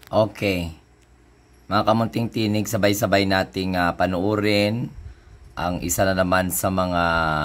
Okay. Mga kamunting tinig, sabay-sabay nating panuorin ang isa na naman sa mga,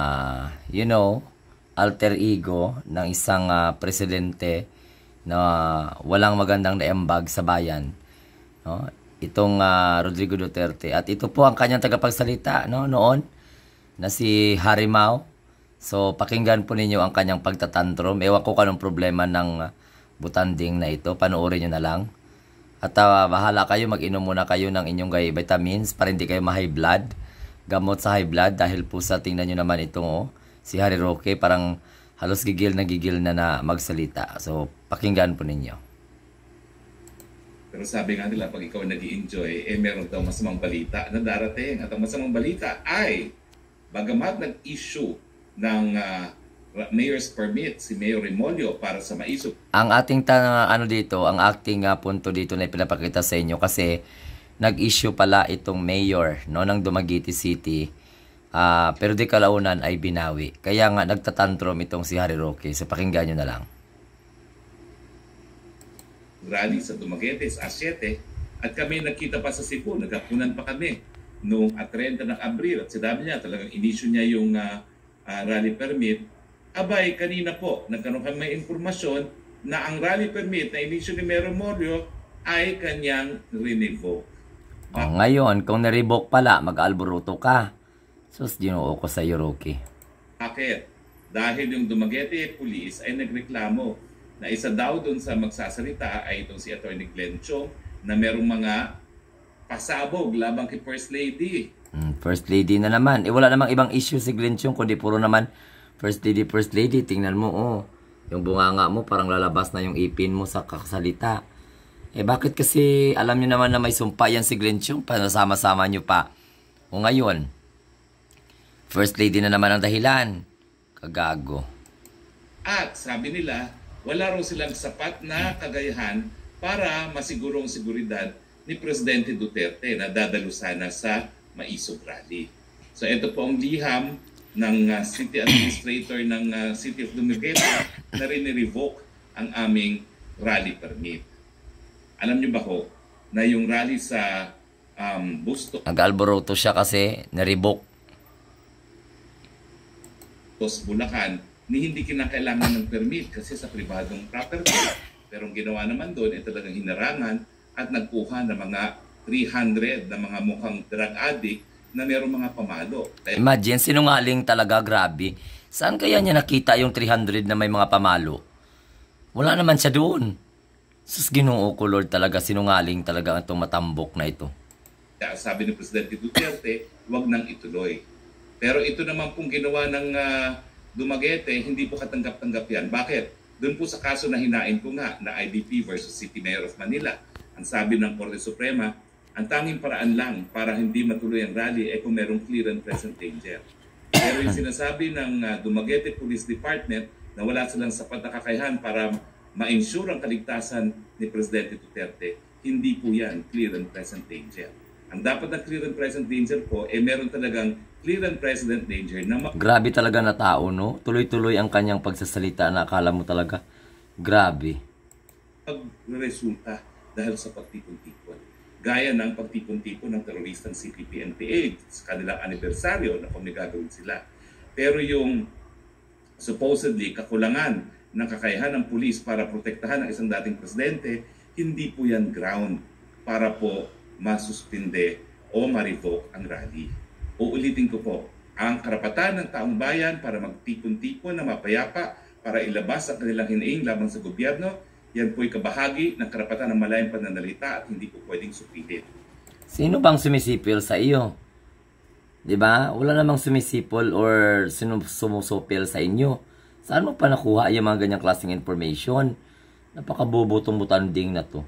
alter ego ng isang presidente na walang magandang naiambag sa bayan. No? Itong Rodrigo Duterte. At ito po ang kanyang tagapagsalita noon na si Harimau. So, pakinggan po ninyo ang kanyang pagtatantrum. Ewan ko kanong problema ng butanding na ito. Panoorin nyo na lang. At bahala kayo, mag-inom muna kayo ng inyong vitamins para hindi kayo ma-high blood. Gamot sa high blood dahil po sa tingnan nyo naman itong si Harry Roque parang halos gigil na magsalita. So, pakinggan po ninyo. Pero sabi nga nila, pag ikaw nag-i-enjoy, meron daw masamang balita na darating. At ang masamang balita ay, bagamat nag-issue ng mayor's permit si Mayor Remolyo para sa Maisog. Ang ating ang acting punto dito na ipinapakita sa inyo kasi nag-issue pala itong mayor ng Dumaguete City. Pero di kalaunan ay binawi. Kaya nga nagtatantrum itong si Harry Roque. So pakinggan nyo na lang. Rally sa Dumaguete sa 7 at kami nakita pa sa Cebu, nagkapunan pa kami noong 30 ng Abril at sinabi niya talagang inisyu niya yung rally permit. Abay, kanina po nagkaroon kami may impormasyon na ang rally permit na inisyu ni Mayor Remolyo ay kanyang renevoke. Ngayon, kung na-revoke pala, mag-alboruto ka. Sus, ginoo ko sa iyo, Roque. Bakit? Dahil yung Dumaguete Police ay nagreklamo na isa daw doon sa magsasalita ay itong si Atty. Glenn Chong na merong mga pasabog labang kay First Lady. First Lady na naman. Wala namang ibang issue si Glenn Chong kundi puro naman First Lady. Tingnan mo, yung bunganga mo parang lalabas na yung ipin mo sa kakasalita. Bakit kasi alam nyo naman na may sumpa yan si Glenn Chong, panasama-sama nyo pa. O ngayon, First Lady na naman ang dahilan. Kagago. At sabi nila, wala raw silang sapat na kagayahan para masigurong seguridad ni Presidente Duterte na dadalo sana sa Maisog Rally. So ito po ang liham ng City Administrator ng City of Dumaguete na rin-revoke ang aming rally permit. Alam niyo ba ho na yung rally sa Bustos Nag-alboroto siya kasi na-revoke. Bulacan ni hindi kinakailangan ng permit kasi sa pribadong property. Pero ang ginawa naman doon ay talagang hinarangan at nagkuha ng mga 300 na mga mukhang drug addict na mayroong mga pamalo. Imagine, sinungaling talaga, grabe. Saan kaya niya nakita yung 300 na may mga pamalo? Wala naman siya doon. Sus, ginoo ko, Lord, talaga sinungaling talaga itong matambok na ito. Sabi ni Presidente Duterte, huwag nang ituloy. Pero ito naman pong ginawa ng Dumaguete, hindi po katanggap-tanggap yan. Bakit? Doon po sa kaso na hinain ko nga na IDP versus City Mayor of Manila. Ang sabi ng Korte Suprema, ang tanging paraan lang para hindi matuloy ang rally ay kung merong clear and present danger. Pero yung sinasabi ng Dumaguete Police Department na wala silang sapat na kakayahan para ma-ensure ang kaligtasan ni Presidente Duterte, hindi po yan clear and present danger. Ang dapat na clear and present danger po, meron talagang clear and present danger na grabe talaga na tao, no? Tuloy-tuloy ang kanyang pagsasalita na akala mo talaga, grabe. Pag-resulta dahil sa pagtipon-tipon. Gaya ng pagtipon-tipon ng teroristang CPP-NPA sa kanilang anibersaryo na kung may gagawin sila. Pero yung supposedly kakulangan ng kakayahan ng pulis para protektahan ang isang dating presidente, hindi po yan ground para po masuspinde o ma-revoke ang rally. Uulitin ko po, ang karapatan ng taong bayan para magtipon-tipon na mapayapa para ilabas ang kanilang hinaing laban sa gobyerno, yan po'y kabahagi ng karapatan ng malayang pananalita at hindi po pwedeng supilit. Sino bang sumisipil sa iyo? 'Di ba? Wala namang sumisipol or sumusupil sa inyo. Saan mo pa nakuha yung mga ganyang klaseng information? Napakabubutong butanding na to.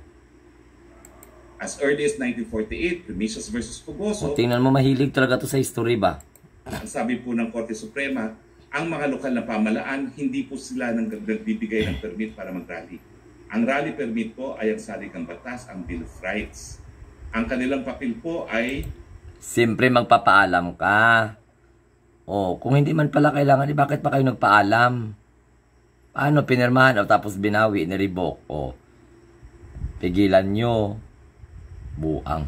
As early as 1948, Remisios versus Fugoso, tingnan mo, mahilig talaga to sa history ba? Ang sabi po ng Korte Suprema, ang mga lokal na pamalaan, hindi po sila nagbibigay ng permit para mag-rally. Ang rally permit po ay ang saligang batas, ang Bill of Rights. Ang kanilang papel po ay siyempre magpapaalam ka. Kung hindi man pala kailangan, bakit pa kayo nagpaalam? Paano pinirmahan o tapos binawi, ni-revoke? Pigilan nyo. Buang.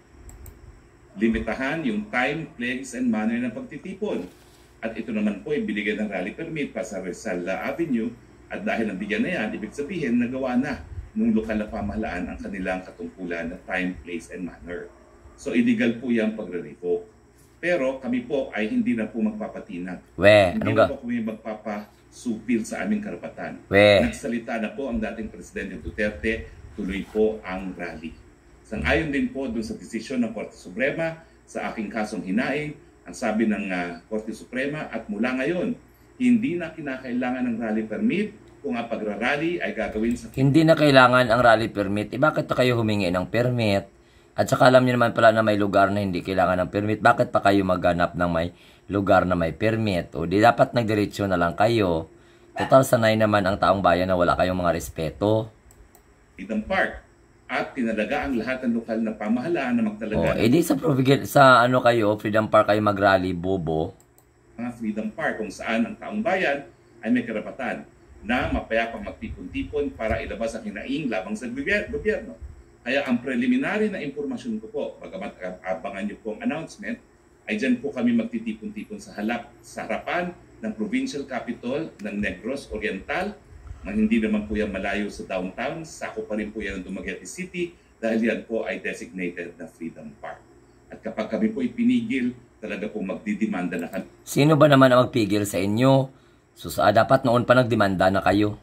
Limitahan yung time, place, and manner ng pagtitipon. At ito naman po ay binigyan ng rally permit pa sa Rizal Avenue at dahil nabigyan na yan, ibig sabihin nagawa na nung lokal na pamahalaan ang kanilang katungkulan na time, place, and manner. So illegal po yan pagre-revoke. Pero kami po ay hindi na po magpapatinag. Hindi na po kami magpapasupil sa aming karapatan. Nagsalita na po ang dating Presidente Duterte, tuloy po ang rally. Sang-ayon din po dun sa desisyon ng Korte Suprema sa aking kasong hinaing, ang sabi ng Korte Suprema at mula ngayon, hindi na kinakailangan ng rally permit kung ang pagrarally ay gagawin sa... Hindi na kailangan ang rally permit. Bakit na kayo humingi ng permit? At saka alam niyo naman pala na may lugar na hindi kailangan ng permit. Bakit pa kayo maghanap ng may lugar na may permit? O di dapat nagdiretso na lang kayo. Total sanay naman ang taong bayan na wala kayong mga respeto. Freedom Park at tinalaga ang lahat ng lokal na pamahalaan na magtalaga. Edi sa ano kayo, Freedom Park kayo mag-rally, bobo. Mga Freedom Park kung saan ang taong bayan ay may karapatan na mapayapang magtipon-tipon para ilabas ang hinaing labang sa gobyerno. Kaya ang preliminary na impormasyon ko po, bagamat abangan niyo pong announcement, ay dyan po kami magtitipon-tipon sa harapan ng provincial capital ng Negros Oriental, na hindi naman po yan malayo sa downtown, sako pa rin po yan ng Dumaguete City dahil yan po ay designated na Freedom Park. At kapag kami po ipinigil, talaga po magdidemanda na kami. Sino ba naman ang magpigil sa inyo? Dapat noon pa nagdemanda na kayo.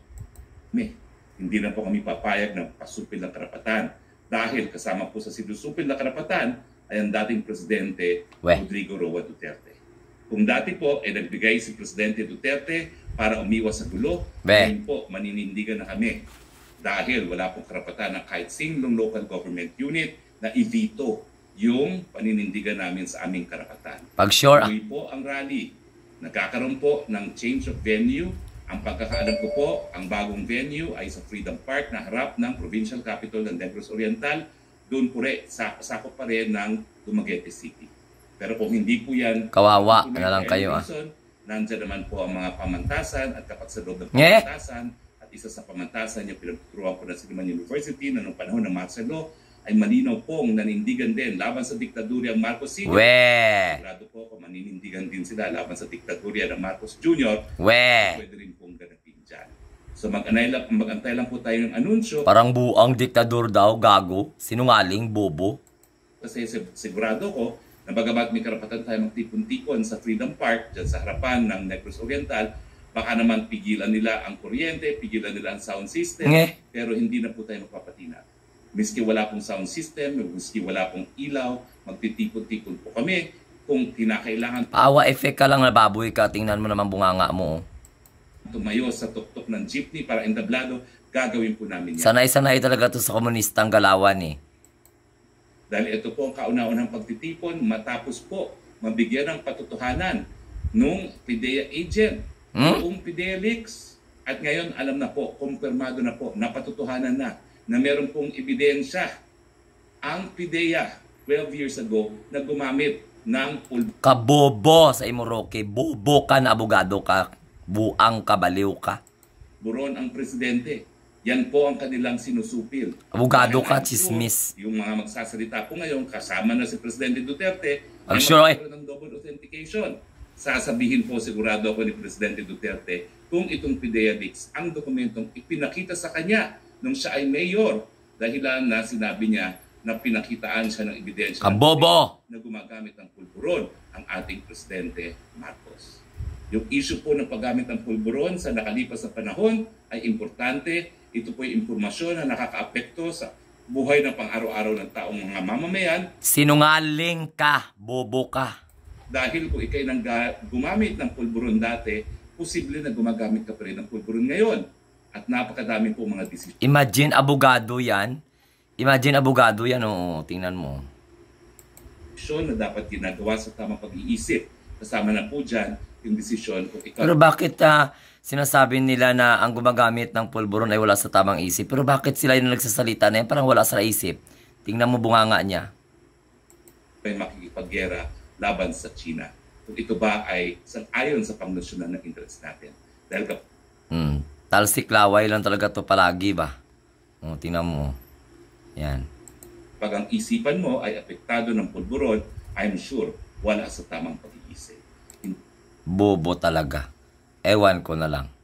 Hindi na po kami papayag ng pasupil ng karapatan. Dahil kasama po sa sinusupil na karapatan ay ang dating Presidente Rodrigo Roa Duterte. Kung dati po ay nagbigay si Presidente Duterte para umiwas sa gulo, ngayon po maninindigan na kami dahil wala pong karapatan ng kahit singlong local government unit na i-veto yung paninindigan namin sa aming karapatan. Tuloy po ang rally. Nagkakaroon po ng change of venue. Ang pagkakaalam ko po, ang bagong venue ay sa Freedom Park na harap ng provincial capital ng Negros Oriental. Doon po rin, sakop pa rin ng Dumaguete City. Pero kung hindi po yan, kawawa na lang kayo. Nandiyan naman po ang mga pamantasan at kapag sa loob ng pamantasan, at isa sa pamantasan yung pinagtuturuan ko na Silliman University na noong panahon ng Marcelo, ay malinaw pong nanindigan din laban sa diktadurya ng Marcos Sr. Sigurado po kung maninindigan din sila laban sa diktadurya ng Marcos Jr. Pwede rin pong ganapin dyan. So mag-antay lang po tayo ng anunsyo. Parang buang diktador daw, gago, sinungaling, bobo. Kasi sigurado ko na bagamat may karapatan tayo magtipon-tipon sa Freedom Park, dyan sa harapan ng Negros Oriental, baka naman pigilan nila ang kuryente, pigilan nila ang sound system, pero hindi na po tayo magpapatina. Miski wala pong sound system, miski wala pong ilaw, magtitipon-tipon po kami kung kinakailangan. Paawa effect ka lang na baboy ka, tingnan mo naman bunganga mo. Tumayo sa tuktok ng jeepney para entablado, gagawin po namin yan. Sanay-sanay talaga to sa komunistang galawan eh. Dahil ito po ang kauna-unang pagtitipon matapos po mabigyan ng patutuhanan nung PIDEA agent, yung PIDEA leaks. At ngayon alam na po, kumpirmado na po, napatutuhanan na meron pong ebidensya ang PIDEA 12 years ago na gumamit ng pulburon. Kabobo sa Imoroke, bobo ka na abogado ka, buang kabaliw ka. Buron ang presidente. Yan po ang kanilang sinusupil. Abogado ka, chismis. Yung mga magsasalita po ngayon, kasama na si Presidente Duterte, ay magkakaroon ng double authentication. Sasabihin po sigurado ako ni Presidente Duterte kung itong PIDEA leaks ang dokumentong ipinakita sa kanya nung siya ay mayor, dahilan na sinabi niya na pinakitaan siya ng ebidensya na gumagamit ng pulburon ang ating Presidente Marcos. Yung issue po ng paggamit ng pulburon sa nakalipas na panahon ay importante. Ito po yung impormasyon na nakakaapekto sa buhay ng pang-araw-araw ng taong mga mamamayan. Sinungaling ka, bobo ka. Dahil kung ikay nang gumamit ng pulburon dati, posible na gumagamit ka pa rin ng pulburon ngayon. At napakadami po mga desisyon. Imagine abogado yan. Oo, tingnan mo. Na dapat ginagawa sa tamang pag-iisip. Kasama na po dyan yung desisyon kung ikaw... Pero bakit sinasabi nila na ang gumagamit ng pulburon ay wala sa tamang isip? Pero bakit sila yung nagsasalita na yan? Parang wala sa isip. Tingnan mo bunganga niya. May makikipaggera laban sa China. Kung ito ba ay ayon sa pangnasyonal na interest natin. Dahil talsik laway lang talaga to palagi ba? Tingnan mo. Yan. Pag ang isipan mo ay apektado ng pulburon, I'm sure wala sa tamang pag-iisip. Bobo talaga. Ewan ko na lang.